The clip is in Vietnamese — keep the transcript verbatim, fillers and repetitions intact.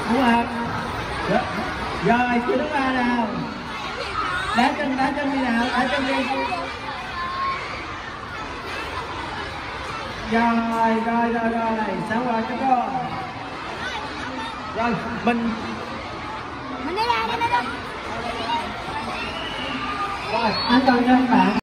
Đúng không? Rồi chưa thứ ba nào. Đá chân, đá chân đi nào, đá chân đi. Rồi, rồi, rồi, rồi, sao rồi các con. Rồi, mình Mình đi ra, đi ra. Rồi, an toàn cho các bạn.